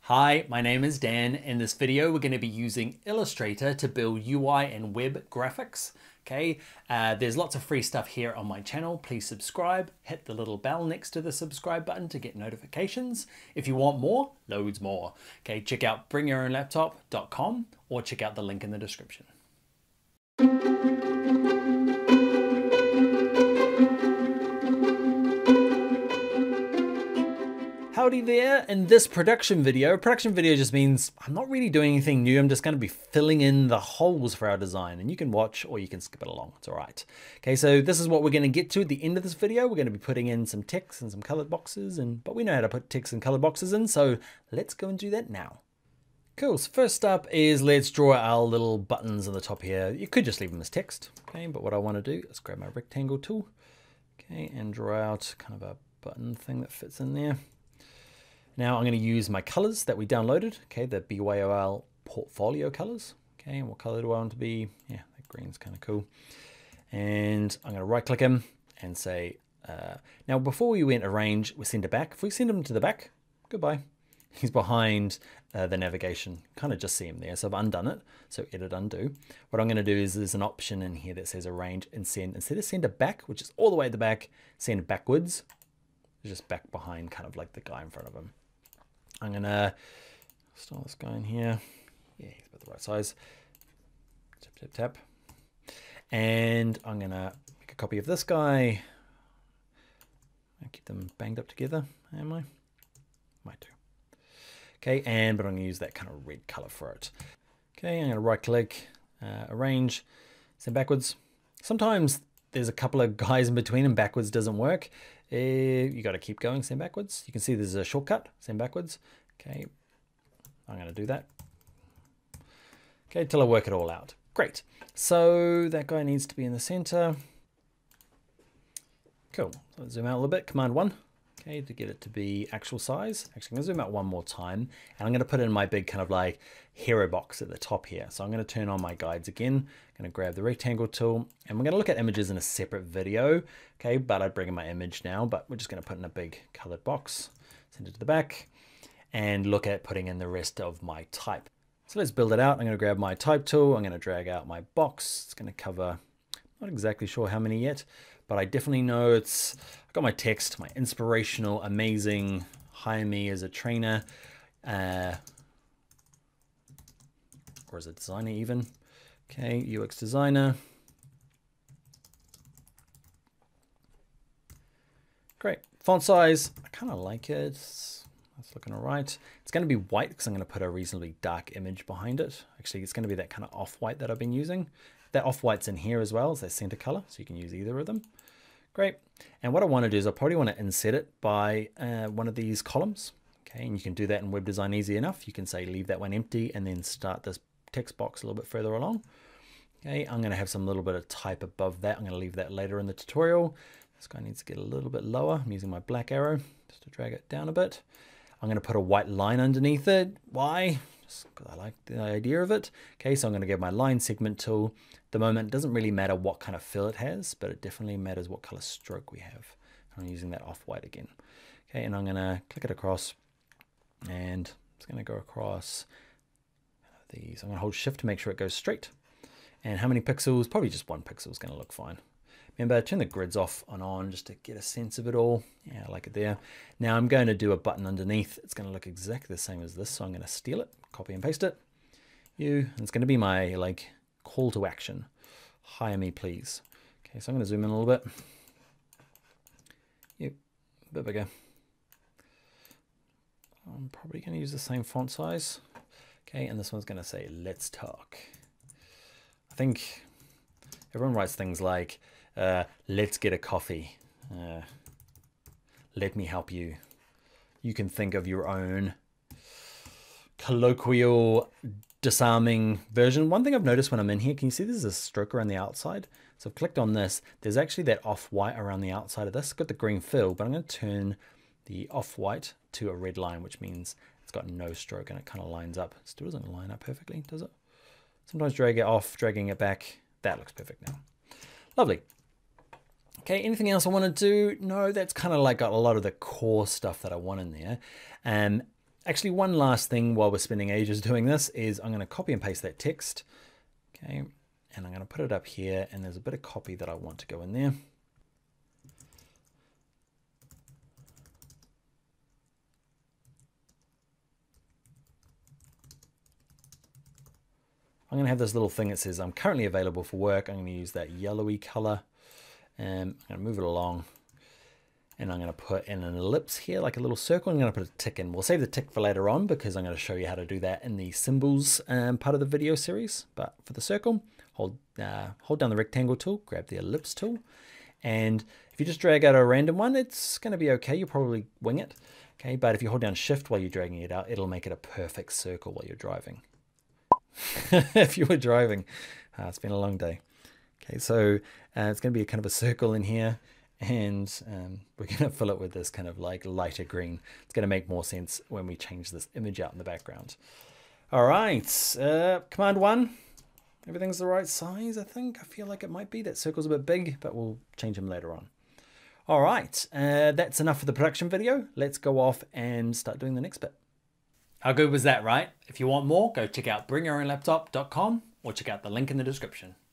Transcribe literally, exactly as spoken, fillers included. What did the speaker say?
Hi, my name is Dan. In this video, we're going to be using Illustrator to build U I and web graphics. Okay, uh, there's lots of free stuff here on my channel. Please subscribe, hit the little bell next to the subscribe button to get notifications. If you want more, loads more. Okay, check out bring your own laptop dot com or check out the link in the description. Howdy there. In this production video, production video just means I'm not really doing anything new. I'm just going to be filling in the holes for our design, and you can watch or you can skip it along. It's all right. Okay, so this is what we're going to get to at the end of this video. We're going to be putting in some text and some colored boxes, and but we know how to put text and colored boxes in, so let's go and do that now. Cool, so first up is let's draw our little buttons on the top here. You could just leave them as text, okay, but what I want to do is grab my rectangle tool, okay, and draw out kind of a button thing that fits in there. Now I'm going to use my colors that we downloaded, okay, the B Y O L portfolio colors. Okay, and what color do I want to be? Yeah, that green's kind of cool. And I'm going to right click him and say, uh, now before we went arrange, we send it back. If we send him to the back, goodbye. He's behind uh, the navigation, kind of just see him there. So I've undone it, so edit undo. What I'm going to do is there's an option in here that says arrange and send. Instead of send it back, which is all the way at the back, send it backwards. Just back behind kind of like the guy in front of him. I'm gonna start this guy in here. Yeah, he's about the right size. Tap, tap, tap. And I'm gonna make a copy of this guy. I keep them banged up together, am I? Might do. Okay, and but I'm gonna use that kind of red color for it. Okay, I'm gonna right click, uh, arrange, send backwards. Sometimes there's a couple of guys in between and backwards doesn't work. Uh, you got to keep going, send backwards. You can see there's a shortcut, send backwards. Okay, I'm going to do that. Okay, till I work it all out. Great. So that guy needs to be in the center. Cool. So zoom out a little bit, command one. Okay, to get it to be actual size. Actually, I'm going to zoom out one more time, and I'm going to put in my big kind of like hero box at the top here. So I'm going to turn on my guides again. I'm going to grab the rectangle tool, and we're going to look at images in a separate video. Okay, but I'd bring in my image now, but we're just going to put in a big colored box, send it to the back, and look at putting in the rest of my type. So let's build it out. I'm going to grab my type tool. I'm going to drag out my box. It's going to cover, not exactly sure how many yet, but I definitely know it's, I've got my text, my inspirational, amazing, hire me as a trainer, uh, or as a designer even. Okay, U X designer. Great. Font size, I kind of like it. That's looking all right. It's going to be white because I'm going to put a reasonably dark image behind it. Actually, it's going to be that kind of off-white that I've been using. That off-white's in here as well as that center color, so you can use either of them. Great. And what I want to do is I probably want to inset it by uh, one of these columns. Okay, and you can do that in web design easy enough. You can say leave that one empty and then start this text box a little bit further along. Okay, I'm going to have some little bit of type above that. I'm going to leave that later in the tutorial. This guy needs to get a little bit lower. I'm using my black arrow just to drag it down a bit. I'm going to put a white line underneath it. Why? Just because I like the idea of it. Okay, so I'm going to get my line segment tool. At the moment, it doesn't really matter what kind of fill it has, but it definitely matters what color stroke we have. I'm using that off-white again. Okay, and I'm going to click it across, and it's going to go across these. I'm going to hold shift to make sure it goes straight. And how many pixels? Probably just one pixel is going to look fine. Remember, turn the grids off and on just to get a sense of it all. Yeah, I like it there. Now I'm going to do a button underneath. It's going to look exactly the same as this, so I'm going to steal it, copy and paste it. You, and it's going to be my like call to action. Hire me, please. Okay, so I'm going to zoom in a little bit. You, a bit bigger. I'm probably going to use the same font size. Okay, and this one's going to say, let's talk. I think everyone writes things like, uh, let's get a coffee. Uh, let me help you. You can think of your own colloquial, disarming version. One thing I've noticed when I'm in here, can you see there's a stroke around the outside? So I've clicked on this. There's actually that off-white around the outside of this. It's got the green fill, but I'm going to turn the off-white to a red line, which means it's got no stroke and it kind of lines up. It still doesn't line up perfectly, does it? Sometimes drag it off, dragging it back. That looks perfect now. Lovely. Okay, anything else I want to do? No, that's kind of like got a lot of the core stuff that I want in there. Um, Actually, one last thing while we're spending ages doing this is I'm going to copy and paste that text. Okay, and I'm going to put it up here, and there's a bit of copy that I want to go in there. I'm going to have this little thing that says I'm currently available for work. I'm going to use that yellowy color, and I'm going to move it along. And I'm going to put in an ellipse here, like a little circle. I'm going to put a tick in. We'll save the tick for later on because I'm going to show you how to do that in the symbols um, part of the video series. But for the circle, hold, uh, hold down the rectangle tool, grab the ellipse tool. And if you just drag out a random one, it's going to be okay. You'll probably wing it. Okay, but if you hold down shift while you're dragging it out, it'll make it a perfect circle while you're driving. If you were driving, uh, it's been a long day. Okay, so uh, it's going to be a kind of a circle in here. And um, we're going to fill it with this kind of like lighter green. It's going to make more sense when we change this image out in the background. All right, uh, command one. Everything's the right size, I think. I feel like it might be. That circle's a bit big, but we'll change them later on. All right, uh, that's enough for the production video. Let's go off and start doing the next bit. How good was that, right? If you want more, go check out bring your own laptop dot com or check out the link in the description.